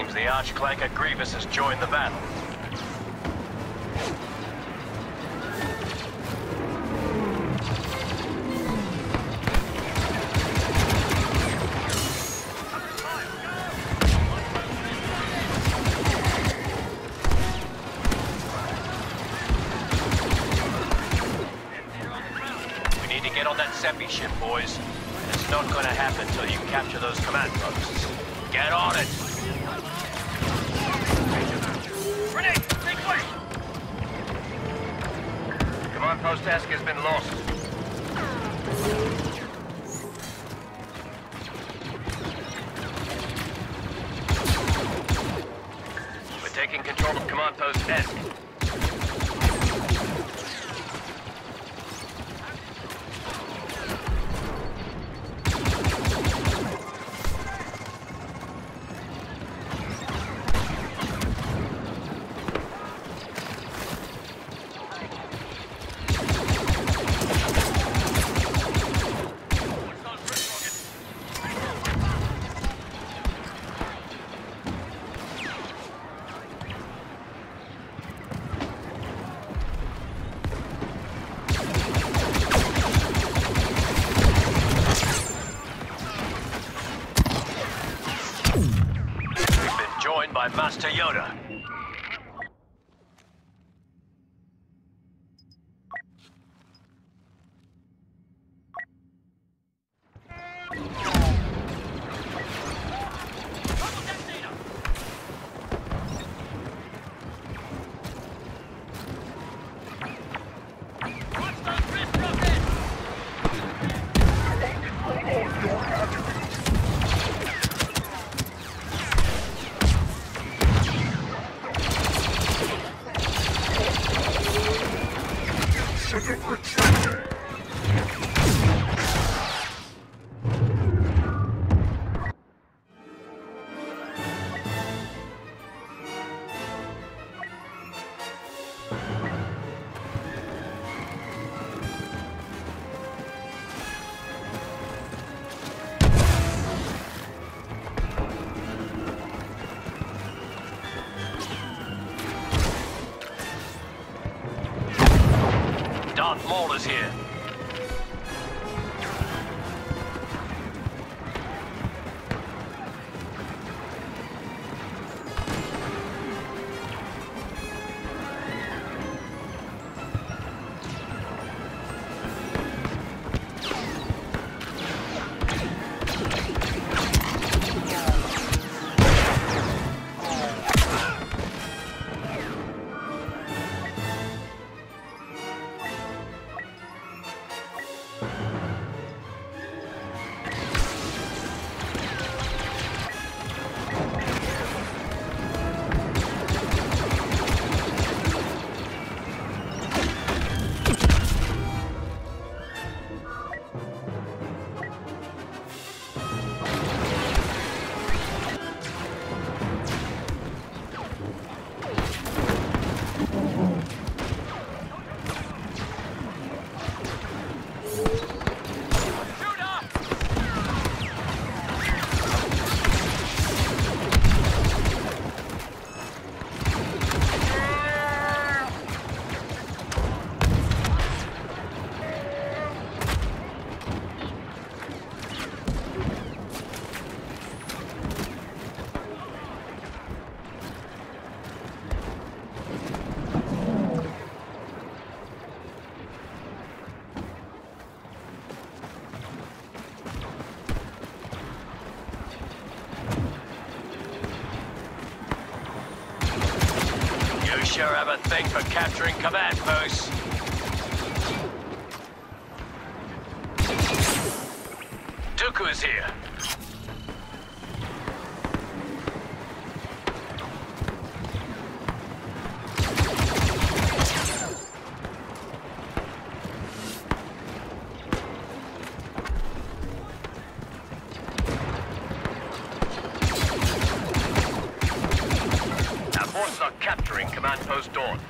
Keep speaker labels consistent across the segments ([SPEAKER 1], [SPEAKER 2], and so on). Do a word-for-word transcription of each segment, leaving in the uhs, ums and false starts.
[SPEAKER 1] Seems the Archclanker Grievous has joined the battle. We need to get on that Seppi ship, boys. It's not gonna happen till you capture those command posts. Get on it! Grenade! Take fire! Command post Esk has been lost. We're taking control of command post Esk. Joined by Master Yoda. Darth Maul is here. Sure have a thing for capturing command posts. Dooku is here. Capturing Command Post Dawn.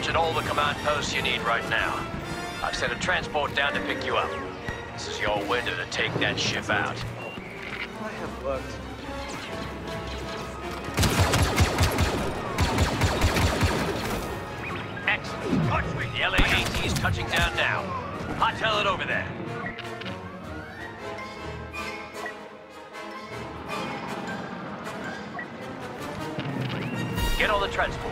[SPEAKER 1] searching all the command posts you need right now. I've sent a transport down to pick you up. This is your window to take that ship out.
[SPEAKER 2] I have worked.
[SPEAKER 1] Excellent. Watch me. The L A A T is touching down now. Hightail it over there. Get on the transport.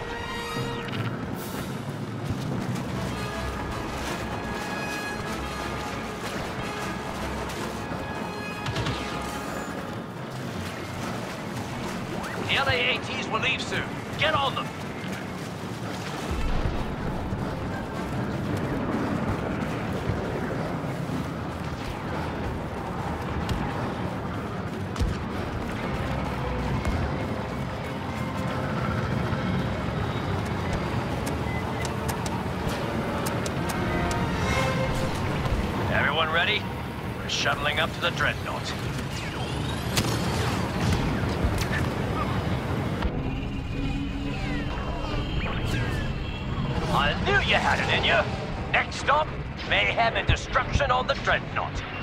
[SPEAKER 1] The L A A Ts will leave soon. Get on them. Everyone ready? We're shuttling up to the Dreadnought. I knew you had it in you. Next stop, mayhem and destruction on the Dreadnought.